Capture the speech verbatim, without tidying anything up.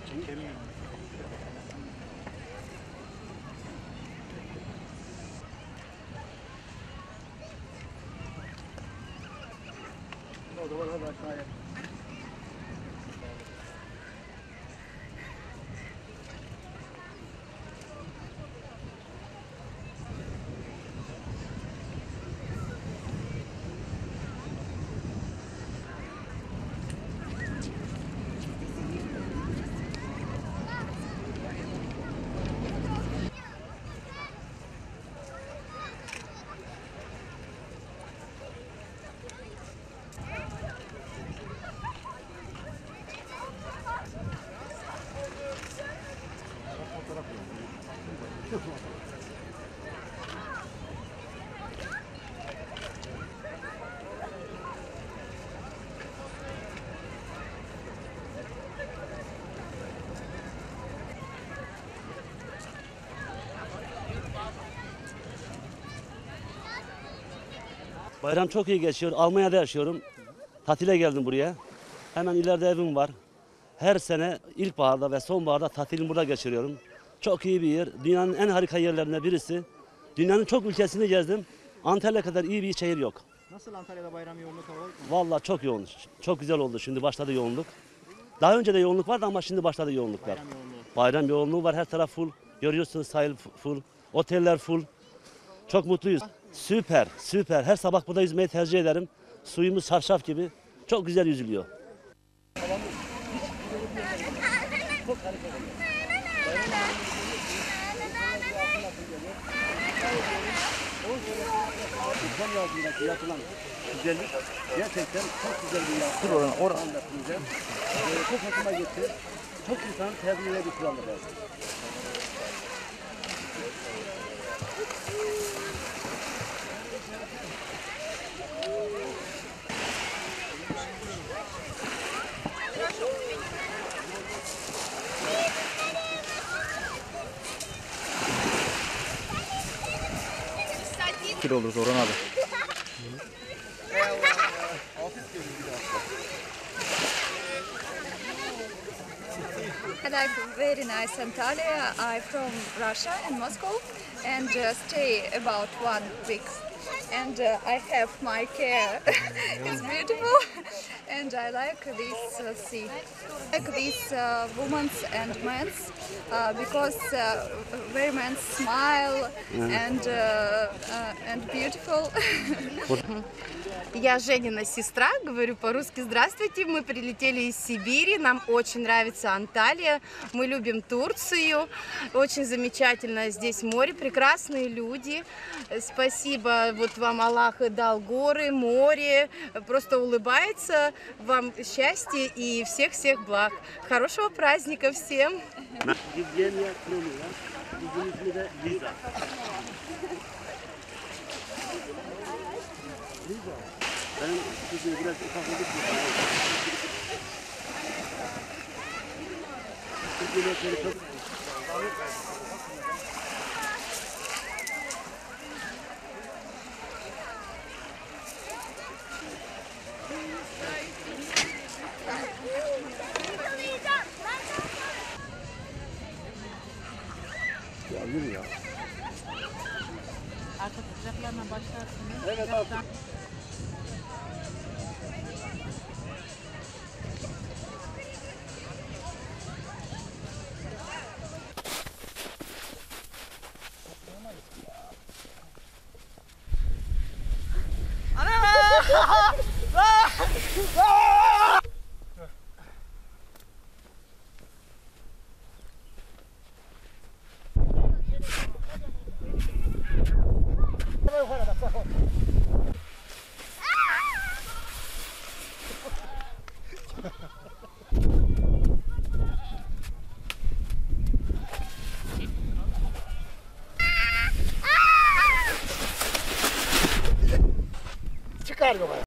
O zaman hadi aşağıya. Bayram çok iyi geçiyor. Almanya'da yaşıyorum. Tatile geldim buraya. Hemen ileride evim var. Her sene ilkbaharda ve sonbaharda tatilimi burada geçiriyorum. Çok iyi bir yer. Dünyanın en harika yerlerinden birisi. Dünyanın çok ülkesini gezdim. Antalya kadar iyi bir şehir yok. Nasıl Antalya'da bayram yoğunluğu kalabalık mı? Vallahi çok yoğun. Çok güzel oldu. Şimdi başladı yoğunluk. Daha önce de yoğunluk vardı ama şimdi başladı yoğunluklar. Bayram yoğunluğu. Bayram yoğunluğu var. Her taraf full. Görüyorsunuz sahil full. Oteller full. Çok mutluyuz. Süper, süper. Her sabah burada yüzmeyi tercih ederim. Suyumuz şarşaf gibi. Çok güzel yüzülüyor. Güzel yazındaki yapılan güzellik gerçekten çok güzel bir yapı. Dur oran, oran. Anlatınca ee, çok hoşuma gitti. Çok insan tebliğine bir kuraldır. Kilo oluruz Orhan abi. And I'm very nice Antalya. I'm from Russia and Moscow and uh, stay about one week. And uh, I have my care. It's beautiful, and I like this uh, sea. I like these uh, women and men uh, because uh, very men smile and uh, uh, and beautiful. Я Женина сестра, говорю по-русски. Здравствуйте, мы прилетели из Сибири, нам очень нравится Анталия, мы любим Турцию, очень замечательно здесь море, прекрасные люди. Спасибо, вот вам Аллах дал горы, море, просто улыбается, вам счастья и всех-всех благ. Хорошего праздника всем! Benim kızım biraz ufaklık bir Ya yürü ya. Arka sıcaklarına başlarsınız. Evet abi. Çıkar baba.